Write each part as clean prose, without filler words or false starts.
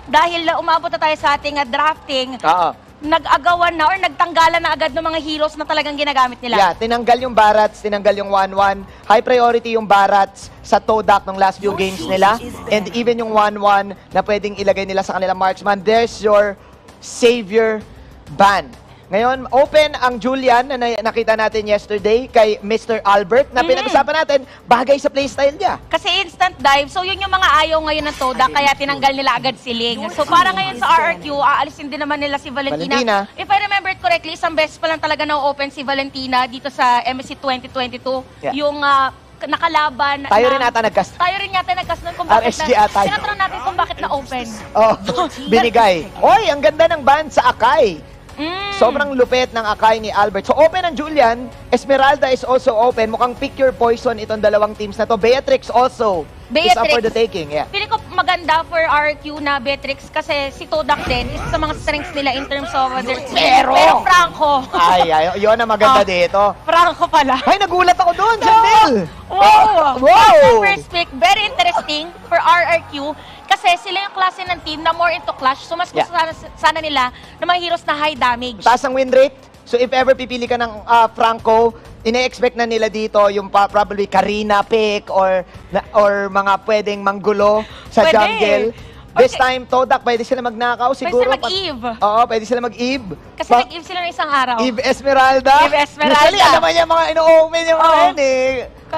dahil umabot na tayo sa ating drafting, nag-agawan na or nagtanggalan na agad ng mga heroes na talagang ginagamit nila. Yeah, tinanggal yung Barats, tinanggal yung 1-1. High priority yung Barats sa Todak ng last few games nila. And even yung 1-1 na pwedeng ilagay nila sa kanilang marksman. There's your savior ban. Ngayon, open ang Julian na nakita natin yesterday kay Mr. Albert na pinag-usapan natin bagay sa playstyle niya. Kasi instant dive, so yun yung mga ayaw ngayon ng Todak, kaya tinanggal nila agad si Ling. So para ngayon sa RRQ, aalisin din naman nila si Valentina. If I remember it correctly, isang beses pa lang talaga na-open si Valentina dito sa MSC 2022. Yeah. Yung nakalaban. Tayo rin ata nagcast. Tayo rin yata nagcast nun kung bakit RSG ata. Tinatranong natin kung bakit na-open. Oh, binigay. Oy, ang ganda ng ban sa Akai. Sobrang lupit ng Akai ni Albert. So, open ang Julian. Esmeralda is also open. Mukhang pick your poison itong dalawang teams na to. Beatrix also is up for the taking. Yeah. Feeling ko maganda for RQ na Beatrix kasi si Todak din, isa sa mga strengths nila in terms of their Pero Franco. Ay, yun ang maganda dito. Franco pala. Ay, nagulat ako doon, Jandel. Wow! Wow! First pick, very interesting for RRQ. Kasi sila yung klase ng team na more into clash. So mas gusto sana nila ng mga heroes na high damage. Taas ang win rate. So if ever pipili ka ng Franco, ine-expect na nila dito yung probably Karina pick or mga pwedeng manggulo sa jungle. This time, Todak, pwede sila magnakaw siguro. Pwede sila mag-Eve. Oo, pwede sila mag-Eve. Kasi nag-Eve sila ng isang araw. Eve Esmeralda. Eve Esmeralda. Usually, alam mo niya mga ino-open yung mga yan eh.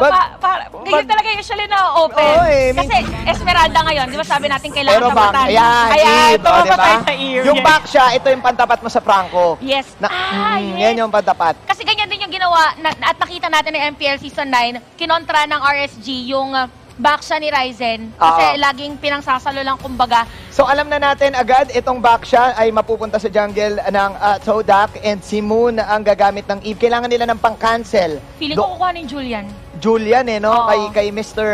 Ganyan talaga usually na-open. Kasi Esmeralda ngayon, di ba sabi natin kailangan tapatan. Ayan, Eve. Tumapatay sa Eve. Yung back siya, ito yung pantapat mo sa Franco. Yes. Yes. Yan yung pantapat. Kasi ganyan din yung ginawa, at nakita natin ng MPL Season 9, kinontra ng RSG yung back siya ni Ryzen. Kasi laging pinangsasalo lang kumbaga. So alam na natin agad, itong back siya ay mapupunta sa jungle ng Todak and si Moon ang gagamit ng Eve. Kailangan nila ng pang-cancel. Feeling ko kukuha ni Julian. Julian no? Kay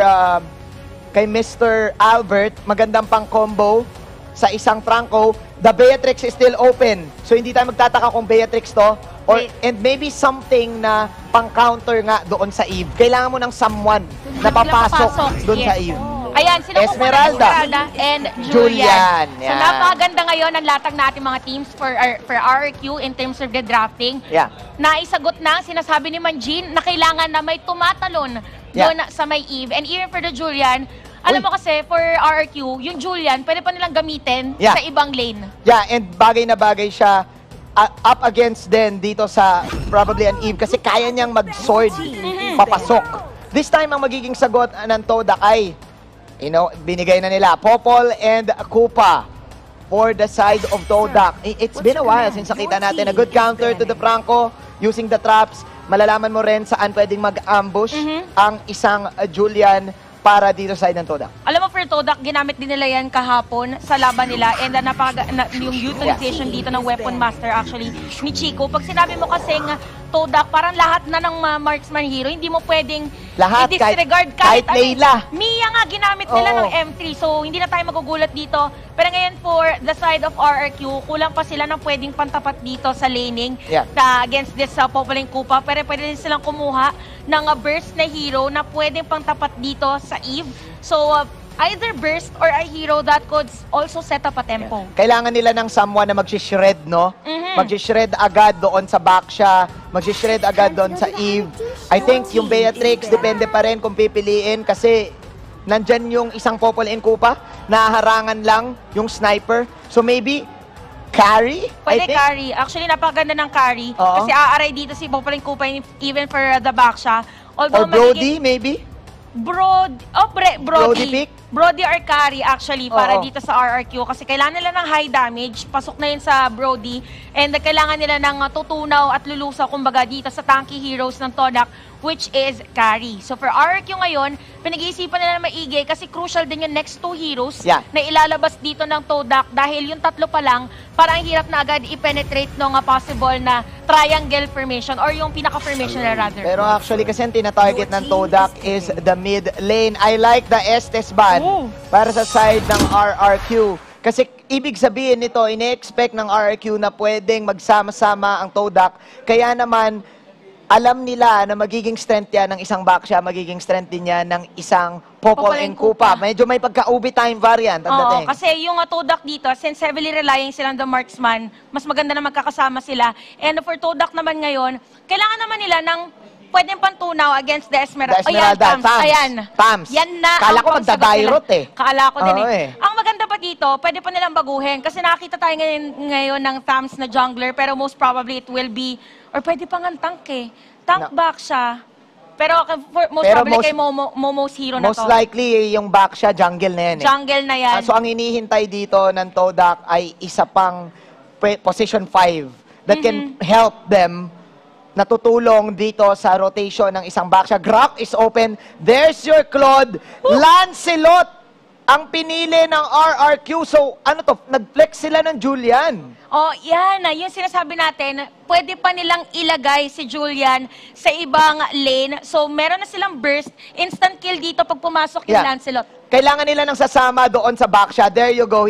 Mr. Albert, magandang pang-combo sa isang Franco. The Beatrix is still open. So hindi tayo magtataka kung Beatrix to. And maybe something na pang-counter nga doon sa Eve. Kailangan mo ng someone na papasok doon sa Eve. Ayan, sila Esmeralda and Julian. Yeah. So napakaganda ngayon ang latag na ating mga teams for RRQ in terms of the drafting. Yeah. Naisagot na, sinasabi ni Manjin na kailangan na may tumatalon doon sa may Eve. And even for the Julian, alam mo kasi, for RRQ, yung Julian, pwede pa nilang gamitin sa ibang lane. Yeah, and bagay na bagay siya up against din dito sa probably an Eve kasi kaya niyang mag-sword papasok. This time, ang magiging sagot ng Todak ay, binigay na nila Popol and Kupa for the side of Todak. It's been a while since nakita natin a good counter to the Franco using the traps. Malalaman mo rin saan pwedeng mag-ambush ang isang Julian para dito sa side ng Todak. Alam mo, for Todak, ginamit din nila yan kahapon sa laban nila and yung utilization dito ng Weapon Master actually ni Chico. Pag sinabi mo kasing Todak, parang lahat na ng marksman hero, hindi mo pwedeng i-disregard kahit Layla. Mia nga ginamit nila ng M3, so hindi na tayo magugulat dito. Pero ngayon for the side of RRQ, kulang pa sila ng pwedeng pantapat dito sa laning against this Popol and Kupa. Pero pwede din silang kumuha ng burst na hero na pwedeng pantapat dito sa Eve. So, either burst or a hero that could also set up a tempo. Kailangan nila ng someone na mag-shred, no? Mag-shred agad doon sa back siya, mag-shred agad doon sa Eve. I think yung Beatrix, depende pa rin kung pipiliin kasi nandyan yung isang Popol and Kupa, naharangan lang yung sniper. So maybe, carry? Pwede carry. Actually, napakaganda ng carry. Kasi aaray dito si Popol and Kupa even for the back siya. Or Brody, maybe? Brody pick? Brody or carry actually para dito sa RRQ kasi kailangan nila ng high damage, pasok na yun sa Brody and kailangan nila ng tutunaw at lulusaw kumbaga dito sa tanky heroes ng Todak which is carry. So for RRQ ngayon, pinag-iisipan nila na maigi kasi crucial din yung next two heroes na ilalabas dito ng Todak dahil yung tatlo pa lang parang hirap na agad i-penetrate ng possible na triangle formation or yung pinaka-formation na rather. Pero actually kasi ang tina-target ng Todak is the mid lane. I like the Estes ban para sa side ng RRQ. Kasi ibig sabihin nito, ine-expect ng RRQ na pwedeng magsama-sama ang Todak. Kaya naman, alam nila na magiging strength yan ng isang Baksha, magiging strength din yan ng isang Popol and Kupa. Medyo may pagka-ubi time variant ang dating. Oo, kasi yung Todak dito, since heavily relying sila on the marksman, mas maganda na magkakasama sila. And for Todak naman ngayon, kailangan naman nila ng pwedeng pantunaw against the Esmeralda. Tams. Ayan. Tams. Yan na Kala ko ang pangsagot magdadairot nila. Kala ko din Oo, eh. Ang maganda pa dito, pwede pa nilang baguhin. Kasi nakita tayo ngayon ng Tams na jungler, pero most probably it will be, or pwede pa nga tank eh. Tank back siya. Pero most probably kay Momo's hero na to. Most likely, yung Baksha, jungle na yan eh. Jungle na yan. So, ang hinihintay dito ng Todak ay isa pang position 5 that can help them natutulong dito sa rotation ng isang Baksha. Grok is open. There's your Claude. Lancelot ang pinili ng RRQ. So, ano to? Nag-flex sila ng Julian. Oh, yan. Yung sinasabi natin, pwede pa nilang ilagay si Julian sa ibang lane. So, meron na silang burst. Instant kill dito pag pumasok yung Lancelot. Kailangan nila ng sasama doon sa Baksha. There you go.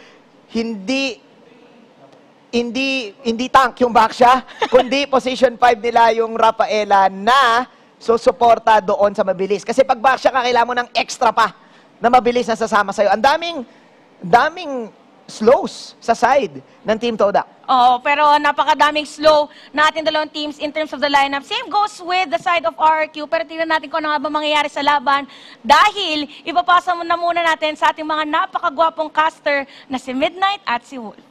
Hindi tank yung Baksha, kundi position 5 nila yung Rafaela na susuporta doon sa mabilis. Kasi pag Baksha ka, kailangan mo ng extra pa na mabilis na sasama sa'yo. Ang daming slows sa side ng Team Todak. Oo, pero napakadaming slow na ating dalawang teams in terms of the lineup. Same goes with the side of RRQ, pero tingnan natin kung ano nga ba mangyayari sa laban. Dahil, ipapasa na muna natin sa ating mga napakagwapong caster na si Midnight at si Wolf.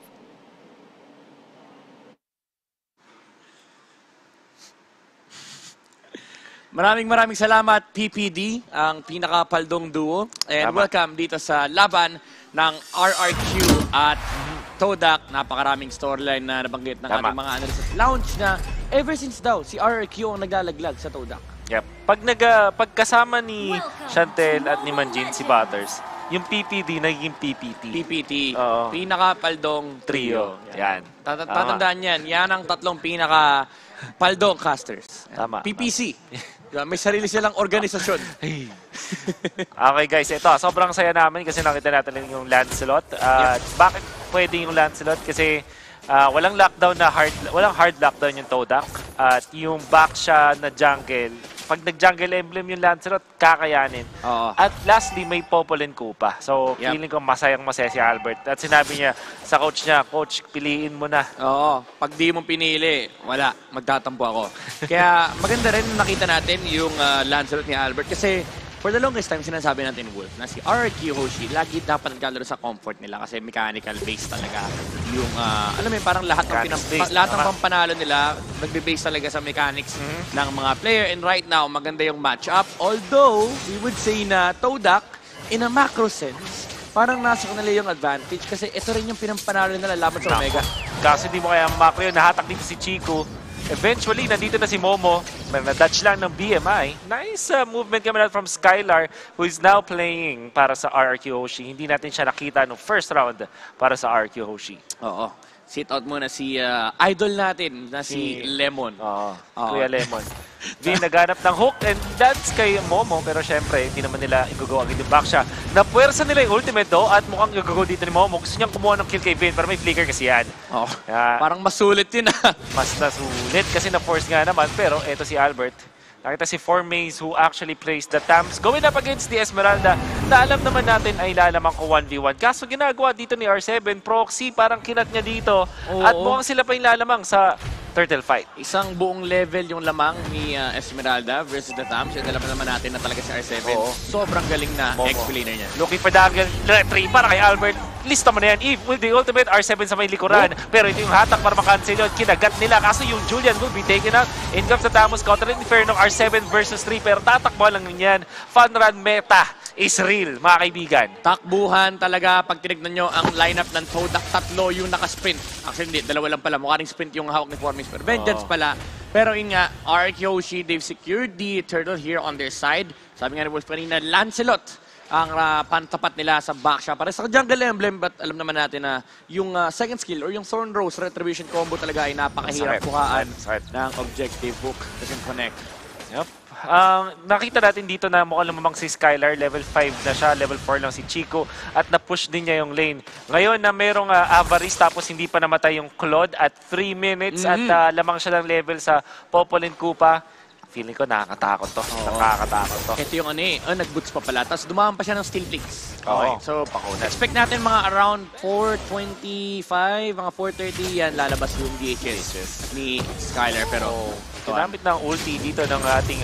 Maraming salamat, PPD, ang pinakapaldong duo. And welcome dito sa laban ng RRQ at Todak. Napakaraming storyline na nabanggit ng ating mga analysts. Launch na ever since daw, si RRQ ang naglalaglag sa Todak. Yep. Pagkasama ni Chantel at ni Manjin si Butters, yung PPD naging PPT. PPT, pinakapaldong trio. Yan. Tatandaan yan, yan ang tatlong pinakapaldong casters. Tama. PPC. May sarili silang organisasyon. Okay guys, ito, sobrang saya namin kasi nakita natin yung Lancelot. Bakit pwede yung Lancelot? Kasi walang hard lockdown yung Todak. At yung Baksha na jungle, pag nag-jungle emblem yung Lancelot, kakayanin. At lastly, may Popol and Kupa. So, feeling ko masayang-masaya si Albert. At sinabi niya sa coach niya, Coach, piliin mo na. Oo, pag di mo pinili, wala, magtatampo ako. Kaya maganda rin nakita natin yung Lancelot ni Albert kasi for the longest time, sinasabi natin Wolf na si RRQ Hoshi, lagi dapat naglalaro sa comfort nila kasi mechanical base talaga. Yung, alam mo yun, parang lahat ng pampanalo nila, nagbe-base talaga sa mechanics ng mga player. And right now, maganda yung matchup. Although, we would say na Todak, in a macro sense, parang nasa kanila yung advantage kasi ito rin yung pinampanalo nila laban sa Omega. Kasi di mo kaya macro yun, nahatak dito si Chico. Eventually, nandito na si Momo. Na-dodge lang ng BMI. Nice movement kami from Skylar, who is now playing para sa RRQ Hoshi. Hindi natin siya nakita no first round para sa RRQ Hoshi. Oo. Sit out muna si idol natin na si Lemon. Kuya Lemon. Di naghanap ng hook and that's kay Momo. Pero syempre, hindi naman nila i-go agad yung Baksha. Napuwersa nila yung ultimate do at mukhang i-go dito ni Momo. Gusto niyang kumuha ng kill kay Vin pero may flicker kasi yan. Parang masulit yun Mas nasulit kasi na-force nga naman. Pero eto si Albert. Nakita si Formaze who actually plays the Tams going up against the Esmeralda na alam naman natin ay lalamang ko 1v1. Kaso ginagawa dito ni R7, proxy, parang kinat niya dito. At mukhang sila pa yung lalamang sa turtle fight. Isang buong level yung lamang ni Esmeralda versus the Tams. Yung alam naman natin na talaga si R7. Sobrang galing na explainer niya. Looking for the angle 3 para kay Albert. Lista mo na yan, Eve with the ultimate R7 sa may likuran. Pero ito yung hatak para makancel yun. Kinagat nila. Kaso yung Julian will be taken out. In comes the Tamus counter in fair ng R7 versus 3. Pero tatakbo lang yan. Fun run meta is real, mga kaibigan. Takbuhan talaga. Pag tinignan nyo ang lineup ng Todak, tatlo yung nakasprint. Actually, hindi. Dalawa lang pala. Mukha ring sprint yung hawak ni Formace. Pero Vengeance pala. Pero yun nga, RRQ Hoshi, they've secured the turtle here on their side. Sabi nga ni Wolf kanina, Lancelot ang pantapat nila sa Baksha para sa jungle emblem, but alam naman natin na yung second skill or yung Thorn Rose Retribution combo talaga ay napakahirap bukaan ng objective hook. Doesn't connect. Yep. Nakita natin dito na mukhang lumamang si Skylar, level 5 na siya, level 4 lang si Chico, at na-push din niya yung lane. Ngayon na merong Avarice tapos hindi pa namatay yung Claude at 3 minutes at lamang siya ng level sa Popolin Kupa. Feeling ko nakakatakot to. Nakakatakot to. Ito yung nag-boots pa pala. Tapos dumaan pa siya ng steel picks. Okay. So, expect natin mga around 4:25, mga 4:30 yan lalabas yung DHS ni Skylar. Pero, ginamit ng ulti dito ng ating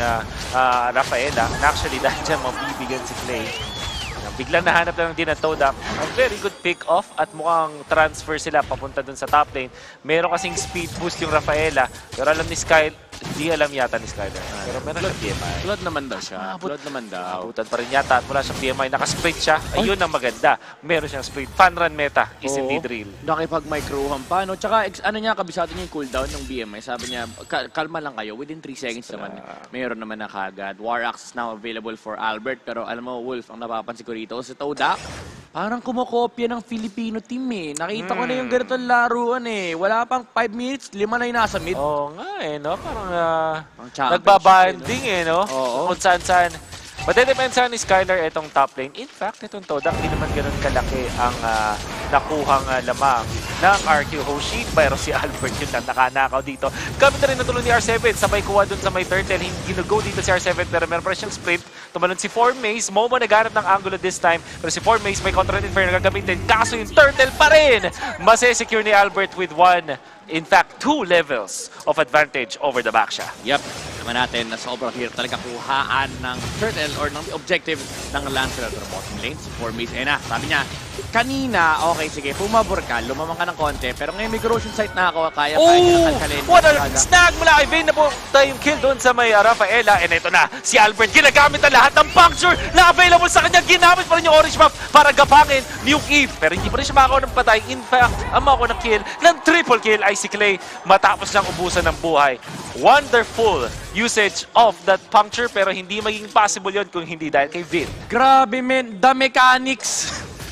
Rafaela. Actually, dahil dyan mabibigyan si Clay. Biglang nahanap lang din ang Todak. A very good pick-off at mukhang transfer sila papunta dun sa top lane. Meron kasing speed boost yung Rafaela. Pero alam ni Sky, hindi alam yata ni Skyler. Pero meron siyang BMI. Claude naman daw siya. Claude naman daw. Abutan pa rin yata at wala siyang BMI. Nakasprint siya. Ayun ang maganda. Meron siyang sprint. Fun run meta is indeed real. Nakipag-microhan pa. No? Tsaka kabisado niya yung cooldown ng BMI. Sabi niya, kalma lang kayo. Within 3 seconds naman, mayroon naman na kagad. War Axe is now available for Albert. Pero alam mo, Wolf, ang napapansin ko rito, si Todak, parang kumokopya ng Filipino team eh. Nakita ko na yung ganitong laruan eh. Wala pang 5 minutes, 5 na yung nasa mid. Oo nga eh, no? Parang championship, nagbabanding eh, no? Oo. Kung saan-saan. Madedepensa ni Skylar itong top lane. In fact, itong Todak, hindi naman ganun kalaki ang nakuhang lamang ng RQ Hoshi. Pero si Albert yun lang nakanakaw dito. Gamit na rin natulong ni R7. Sabay kuha dun sa may turtle. Hindi go dito si R7 pero meron pa rin siyang sprint. Tumalon si 4Maze. Momo naghanap ng angulo this time. Pero si 4Maze may contract infer na gagamitin. Kaso yung turtle pa rin. Masesecure ni Albert with 1. In fact, 2 levels of advantage over the Baksha. Yep. Naman natin na sobrang hirap talaga kuhaan ng turtle or ng objective ng Lancelot or bottom lane. Si 4Maze. Sabi niya, kanina, okay, sige, pumabor ka, lumamang ka ng konti, pero ngayon may corrosion site na ako, kaya ng kalkalin. What a snag mula kay Vayne na po tayong kill doon sa may Rafaela. And ito na, si Albert, ginagamit na lahat ng puncture na available sa kanya. Ginamit pa rin yung orange buff para gapangin ni yung Eve. Pero hindi pa rin siya makakuha ng patay. In fact, ang makakuha ng kill, ng triple kill ay si Clay matapos niyang ubusan ng buhay. Wonderful usage of that puncture, pero hindi maging possible yon kung hindi dahil kay Vayne. Grabe men, the mechanics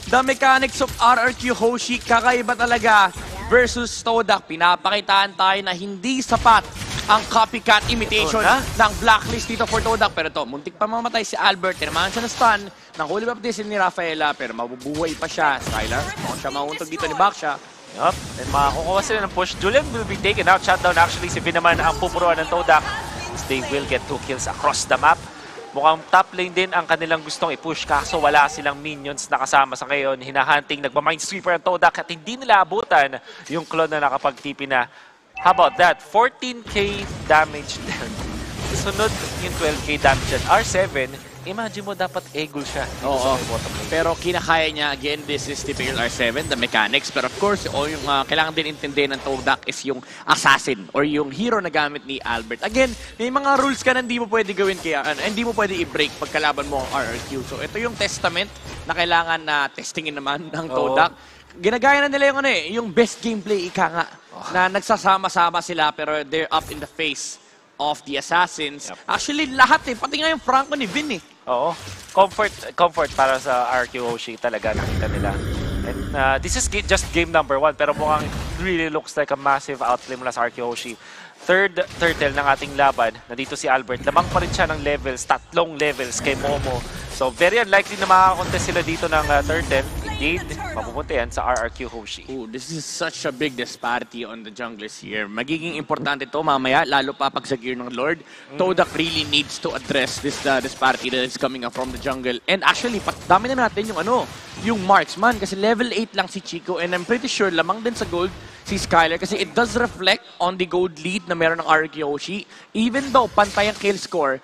of RRQ Hoshi, kakaiba talaga versus Todak. Pinapakitaan tayo na hindi sapat ang copycat imitation ng blacklist dito for Todak. Pero to, muntik pa mamatay si Albert. Tinamahan siya ng stun ng holy baptism ni Rafaela, pero mabubuhay pa siya. Skylar, kung siya mauntog dito ni Baksha. Yup, and makakukuha sila ng push. Julian will be taken out. Shutdown actually si Vayne naman ang pupuruan ng Todak. They will get 2 kills across the map. Mukhang top lane din ang kanilang gustong i-push kaso wala silang minions na kasama sa ngayon. Hinahunting, nagmaminesweeper ang Todak at hindi nila abutan yung clone na nakapag-TP na. How about that? 14k damage din. Sunod yung 12k damage at R7. Imagine mo dapat egul siya. Oo, pero kinakaya niya. Again, this is typical R7, the mechanics. Pero of course, yung kailangan din intindihin ng Todak is yung assassin or yung hero na gamit ni Albert. Again, may mga rules ka na hindi mo pwede gawin kaya hindi mo pwede i-break pagkalaban mo ang RRQ. So ito yung testament na kailangan na testingin naman ng Todak. Ginagaya na nila yung yung best gameplay ika nga na nagsasama-sama sila pero they're up in the face of the assassins. Yep. Actually, lahat pati nga yung Franco ni Vayne Oo. Comfort para sa RQ Hoshi talaga nakita nila. And this is just game number 1 pero mukhang really looks like a massive outplay mula sa RQ Hoshi. Third turtle ng ating laban, nandito si Albert. Lamang pa rin siya ng levels, 3 levels kay Momo. So very unlikely na makakakontest sila dito ng turtle. Indeed, mapupunta yan sa RRQ Hoshi. Oh, this is such a big disparity on the junglers here. Magiging importante to mamaya, lalo pa pag sa gear ng Lord. Todak really needs to address this disparity that is coming up from the jungle. And actually, dami na natin yung marksman kasi level 8 lang si Chico and I'm pretty sure lamang din sa gold si Skylar kasi it does reflect on the gold lead na meron ng RRQ Hoshi. Even though pantay ang kill score,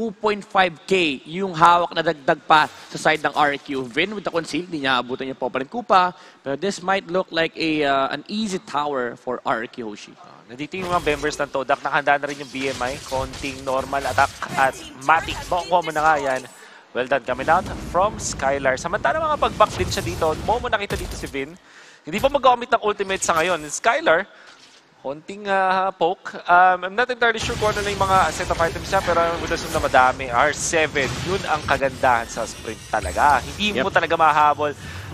2.5k yung hawak na dagdag pa sa side ng RRQ. Vayne with the conceal, di niya abutan yung Popolin Kupa. But this might look like an easy tower for RRQ Hoshi. Nandito yung mga members ng Todak. Nakahanda na rin yung BMI. Konting normal attack at Matic. Makukuha mo na nga yan. Well done coming out from Skylar. Samantala mga pag-back din siya dito. Momo nakita dito si Vayne. Hindi pa mag-gamit ng ultimate sa ngayon. Skylar, konting poke. I'm not entirely sure kung ano na yung mga set of items niya, pero with assume na madami. R7, yun ang kagandahan sa sprint talaga. Hindi mo talaga mahabol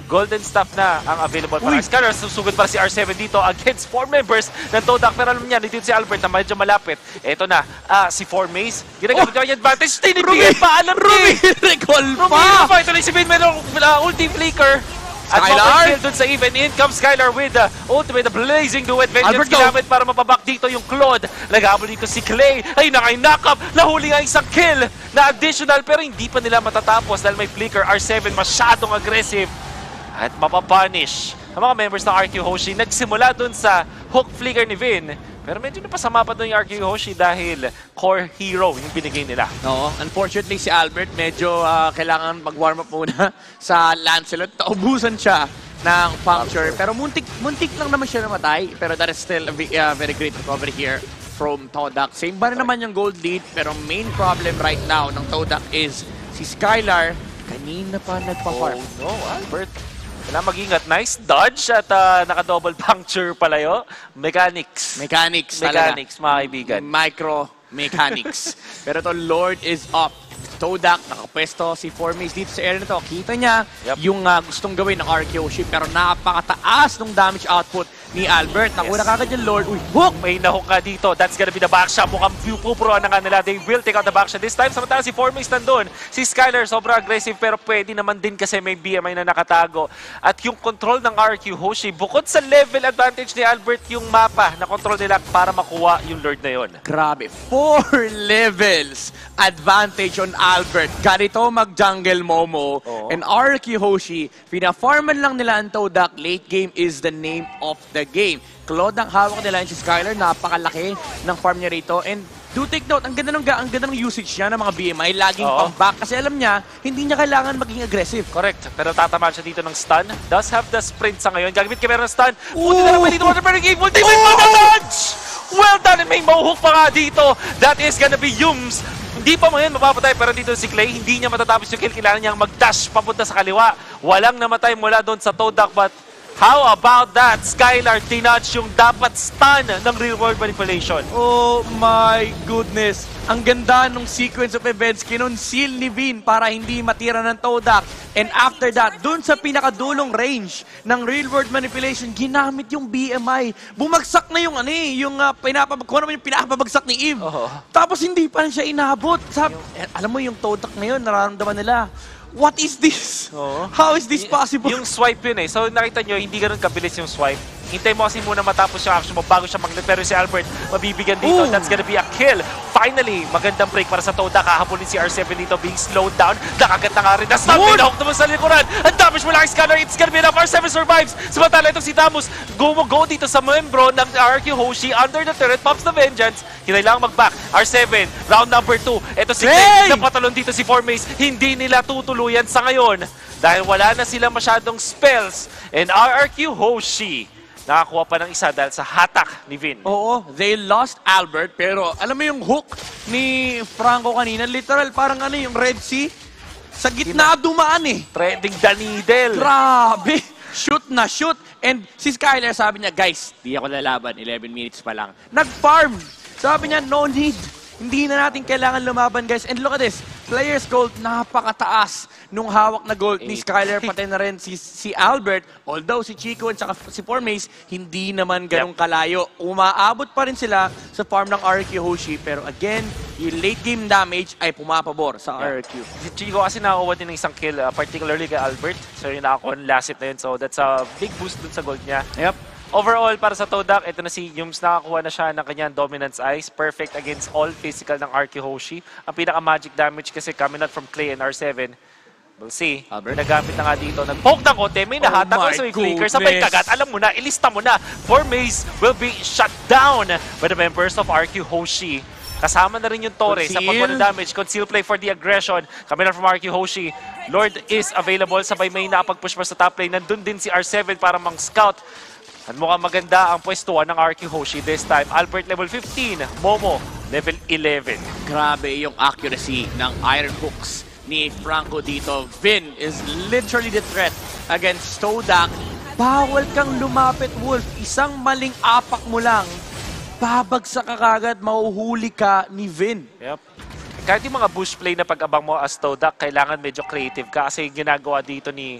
Golden Staff na ang available para Skylar. Susugod para si R7 dito against 4 members ng Todak. Pero alam niya, nandito si Albert na medyo malapit. Eto na, si 4 Maze. Ginagamit niya yung advantage. Tinibigay pa, alam niya. Recall Rumino pa. Ito na si Vin, mayroong ulti flicker. At Skylar? dun sa even. In comes Skylar with the ultimate blazing duet. Vengeance ginamit para mapabak dito yung Claude. Naghabol dito si Clay. Ay, knock up. Nahuli nga isang kill na additional pero hindi pa nila matatapos dahil may flicker. R7 masyadong aggressive. At mapapunish ang mga members ng RQ Hoshi. Nagsimula dun sa hook flicker ni Vin. Pero medyo napasama pa dun yung RQ Hoshi dahil core hero yung binigay nila. No, unfortunately si Albert medyo kailangan mag-warm up muna sa Lancelot. Taubusan siya ng puncture. Pero muntik lang naman siya namatay. Pero that is still a very great recovery here from Todak. Same ba na naman yung gold lead. Pero main problem right now ng Todak is si Skylar. Kanina pa nagpa-farm. Oh no, Albert. Kailangan mag-ingat. Nice dodge at naka-double puncture pala yun. Mechanics talaga. Mechanics, mga kaibigan. Micro-mechanics. Pero to Lord is up. Todak, nakapwesto si Formace dito sa area na to. Kita niya yung gustong gawin ng RQ Hoshi pero napakataas ng damage output ni Albert. Nakuha na kagad yung Lord. Uy, hook! May nahook nga dito. That's gonna be the backshot. Mukhang pupuro na nga nila. They will take out the backshot. This time, samantala si Formace nandun. Si Skylar, sobrang aggressive pero pwede naman din kasi may BMI na nakatago. At yung control ng RQ Hoshi, bukod sa level advantage ni Albert, yung mapa na control nila para makuha yung Lord na yun. Grabe. 4 levels advantage on Albert. Ganito mag-jungle Momo. And RQ Hoshi, pina-farman lang nila ang Todak. Late game is the name of the game. Claude ang hawak nila si Skylar. Napakalaki ng farm niya rito. And do take note, ang ganda ng usage niya ng mga BMI. Laging pang-back. Kasi alam niya, hindi niya kailangan maging aggressive. Correct. Pero tatamaan siya dito ng stun. Does have the sprint sa ngayon. Gagamit ka meron ng stun. Buti na naman dito. Water game. Ultimate dodge! Well done. And may mauhook pa nga dito. That is gonna be Yums. Hindi pa ngayon mapapatay pero dito si Clay, hindi niya matatapos yung kill. Kailangan niyang mag-dash papunta sa kaliwa. Walang namatay mula doon sa Todak but how about that? Skylar tinouch yung dapat stun ng real world manipulation. Oh my goodness. Ang ganda ng sequence of events. Kinonceal ni Vin para hindi matira ng Todak. And after that, dun sa pinakadulong range ng real world manipulation, ginamit yung BMI. Bumagsak na yung kung ano yung pinapabagsak ni Eve. Tapos hindi pa siya inabot. Alam mo yung Todak ngayon, nararamdaman nila. What is this? How is this possible? Yung swipe yun eh. So nakita nyo, hindi ganun kabilis yung swipe. Hintay mo kasi muna matapos yung action mo bago siya magnet. Pero si Albert, mabibigyan dito. That's gonna be a kill. Finally, magandang break para sa Todak. Kahabulin si R7 dito being slowed down. Nakagat na nga rin. Na-stun din ako naman sa likuran. Ang damage mula kay Skylar. It's gonna be enough. R7 survives. Samantala itong si Tamus. Go dito sa membro ng RQ Hoshi. Under the turret, pops the vengeance. Kailangan mag-back. R7, round number 2. Ito si Clay. Napatalon dito si Formace. Hindi nila tutuluyan sa ngayon. Dahil wala na sila masyadong spells. And RQ Hoshi nakakuha pa ng isa dahil sa hatak ni Vin. Oo, they lost Albert, pero alam mo yung hook ni Franco kanina, literal parang yung Red Sea, sa gitna dumaan eh. Trending the needle. Grabe! Shoot na shoot. And si Skylar sabi niya, guys, di ako lalaban, 11 minutes pa lang. Nag-farm! Sabi niya, no need. Hindi na natin kailangan lumaban, guys. And look at this. Players gold, napakataas nung hawak na gold ni Skylar, pati na rin si Albert. Although si Chico at saka si Formace, hindi naman ganong kalayo. Umaabot pa rin sila sa farm ng RQ Hoshi. Pero again, yung late game damage ay pumapabor sa RQ. Si Chico kasi nakakuha din ng isang kill, particularly kay Albert. So yung nakakuha ng last hit na yun. So that's a big boost dun sa gold niya. Overall, para sa Todak, ito na si Yums, nakakuha na siya ng kanyang Dominance Eyes. Perfect against all physical ng RQ Hoshi. Ang pinaka-magic damage kasi coming out from Clay and R7. We'll see. Albert, nagamit na nga dito. Nag-poke ng konti, may nahatak ko sa may flicker. Sabay kagat, alam mo na, ilista mo na. Formace will be shut down by the members of RQ Hoshi. Kasama na rin yung Torre sa pagkuha ng damage. Conceal play for the aggression. Coming out from RQ Hoshi. Lord is available. Sabay may nakapag-push pa sa top lane. Nandun din si R7 para mang-scout. At mukhang maganda ang pwestuhan ng RQ Hoshi this time. Albert level 15, Momo level 11. Grabe yung accuracy ng iron hooks ni Franco dito. Vin is literally the threat against Todak. Bawal kang lumapit, Wolf. Isang maling apak mo lang, babagsak ka kagad, mahuhuli ka ni Vin. Kahit yung mga bush play na pag-abang mo as Todak, kailangan medyo creative ka kasi ginagawa dito ni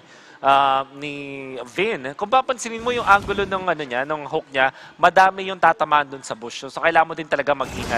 ni Vin. Kung papansinin mo yung angulo ng ano niya, ng hook niya, madami yung tatamaan dun sa bush. So kailangan mo din talaga mag-ingat.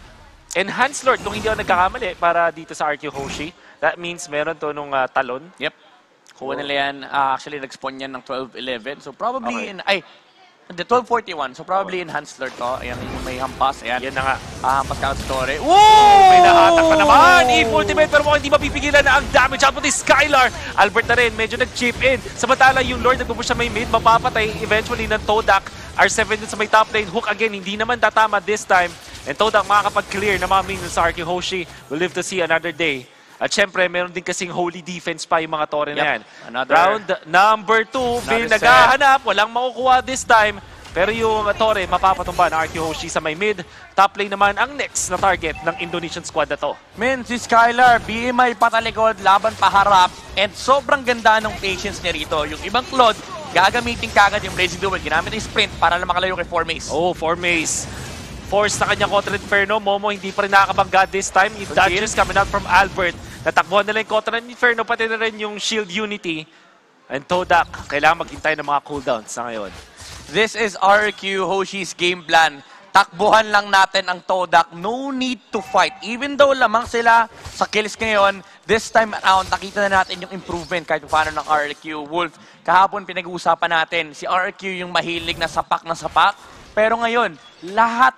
Enhanced Lord, kung hindi ako nagkakamali, para dito sa RQ Hoshi. That means meron to nung talon. Yep. Kuha nila yan. Actually, nag-spawn yan ng 12-11. So probably hindi, 12-41. So probably enhanced alert to. Ayan, yung may hampas. Ayan. Yan na nga. Hampas ka sa story. May nahatak pa naman! Eve ultimate, pero mukhang hindi mapipigilan na ang damage output ni Skylar. Albert na rin, medyo nag-chip in. Samantala, yung Lord nagpupush sa may mid, mapapatay eventually ng Todak. R7 dun sa may top lane. Hook again, hindi naman tatama this time. And Todak makakapag-clear na mga minions sa RQ Hoshi. We'll live to see another day. At syempre, meron din kasing holy defense pa yung mga Torre na yan. Round number 2, Vin naghahanap. Walang makukuha this time. Pero yung Torre, mapapatumba ng RQ Hoshi sa may mid. Top lane naman ang next na target ng Indonesian squad na to. Men, si Skylar, BMI patalikod, laban paharap. And sobrang ganda ng patience niya rito. Yung ibang Claude, gagamitin kagad yung Blazing Duel. Ginamit yung sprint para lang makalayo kay Formace. Oh, Formace. Force na kanyang Contra Inferno. Momo hindi pa rin nakakabangga this time. Yung dodges coming out from Albert. Natakbuhan nila yung Contra Inferno, pati na rin yung Shield Unity. And Todak, kailangan maghintay ng mga cooldowns na ngayon. This is RQ Hoshi's game plan. Takbuhan lang natin ang Todak. No need to fight. Even though lamang sila sa kills ngayon, this time around, nakita na natin yung improvement kahit paano ng RQ. Wolf, kahapon pinag-uusapan natin, si RQ yung mahilig na sapak na sapak. Pero ngayon, lahat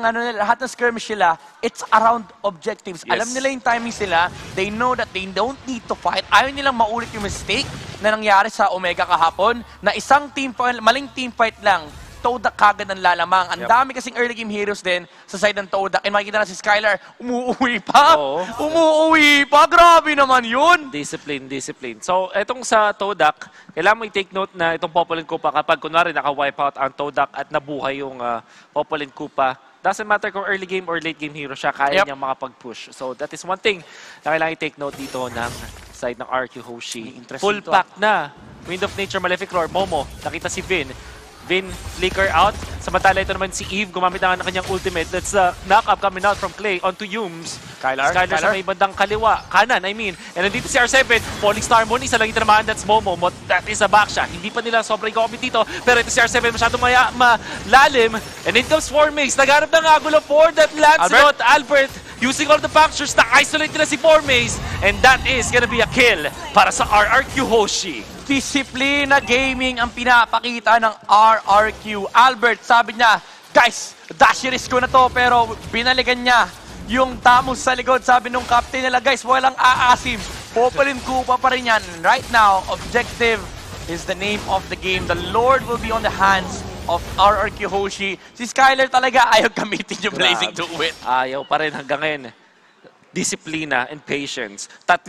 ng skirmish nila, it's around objectives. Yes. Alam nila yung timing sila. They know that they don't need to fight. Ayaw nilang maulit yung mistake na nangyari sa Omega kahapon, na isang maling team fight lang, Todak kagad ang lalamang. Ang dami kasing early game heroes din sa side ng Todak. And makikita na si Skylar, umuuwi pa. Oo. Umuuwi pa. Grabe naman yun. Discipline, discipline. So, etong sa Todak, kailangan mo i-take note na itong Popolin Kupa, kapag kunwari naka-wipe out ang Todak at nabuhay yung Popolin Kupa, doesn't matter kung early game or late game hero siya, kaya niyang makapag-push. So, that is one thing na kailangan i-take note dito ng side ng RQ Hoshi. Full pack na. Wind of Nature, Malefic Roar, Momo, nakita si Vin. Vin, flicker out. Samantala ito naman si Eve, gumamit na ng kanyang ultimate. That's a knock-up coming out from Clay onto Yums. Skylar sa may bandang kaliwa. Kanan, I mean. And nandito si R7, Falling Star Moon, isa lang ito naman, that's Momo. That is a backshot. Hindi pa nila sobrang i-comment dito. Pero ito si R7, masyadong malalim. And in comes Formace. Naghanap ng agulo for that Lancelot. Albert, using all the punctures, na-isolate nila si Formace. And that is gonna be a kill para sa RRQ Hoshi. Disiplina gaming ang pinapakita ng RRQ. Albert, sabi niya, guys, dashi risk ko na to, pero binaligan niya yung Tamus sa likod. Sabi nung captain nila, guys, walang aasim. Popolin Kupa pa rin yan. Right now, objective is the name of the game. The Lord will be on the hands of RRQ Hoshi. Si Skylar talaga ayaw gamitin yung Blazing Duel. Ayaw pa rin hanggang ngayon. Disiplina and patience. 3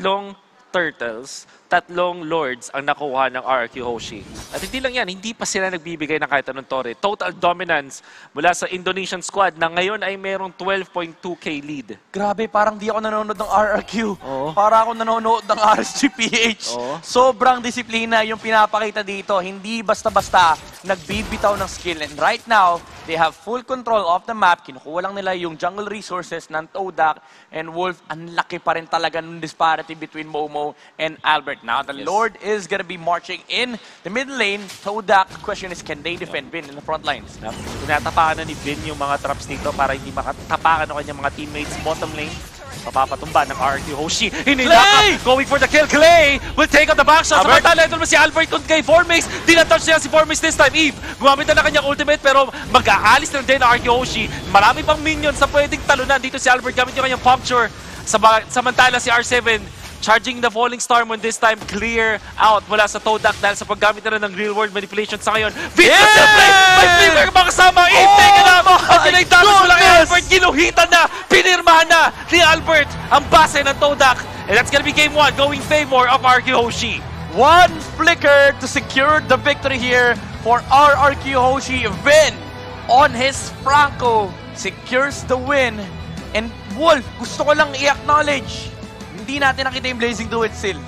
turtles, 3 lords ang nakuha ng RRQ Hoshi. At hindi lang yan, hindi pa sila nagbibigay ng kahit anong Torre. Total dominance mula sa Indonesian squad na ngayon ay merong 12.2k lead. Grabe, parang di ako nanonood ng RRQ. Oo. Para ako nanonood ng RSGPH. Oo. Sobrang disiplina yung pinapakita dito. Hindi basta-basta nagbibitaw ng skill. And right now, they have full control of the map. Kinukuha lang nila yung jungle resources ng Todak and Wolf. Ang laki pa rin talaga ng disparity between Momo and Albert. Now, the Lord is gonna be marching in the mid lane. Todak, the question is, can they defend Vin in the front lines? Tinatapakan na ni Vin yung mga traps dito para hindi makatapakan ng kanyang mga teammates bottom lane. Papapatumba ng RRQ Hoshi. Clay! Going for the kill. Clay will take out the backshot. Samantala, ito naman si Albert kay Formace. Di na-touch niya si Formace this time. Eve, gumamit na ng kanyang ultimate pero mag-aalis na din ng RRQ Hoshi. Marami pang minions sa pwedeng talunan. Dito si Albert gamit yung kanyang puncture. Samantala si R7 charging the Falling Star Moon this time, clear out mula sa Todak dahil sa paggamit na ng real world manipulation sa ngayon. Vin, siyempre, may flicker ka kasama. Take it up! At pinagdamage mula kay Albert, ginuhitan na, pinirmahan na ni Albert ang base ng Todak. And that's gonna be game 1, going favor of RRQ Hoshi. One flicker to secure the victory here for RRQ Hoshi. Vin on his Franco secures the win. And Wolf, gusto ko lang i-acknowledge, hindi natin nakita yung Blazing Duel still.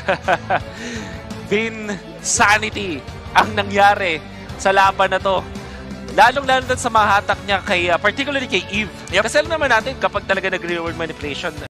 Vin sanity ang nangyari sa laban na to. Lalong-lalo sa mahatak niya kay, particularly kay Eve. Kasi alam naman natin, kapag talaga nag-real world manipulation,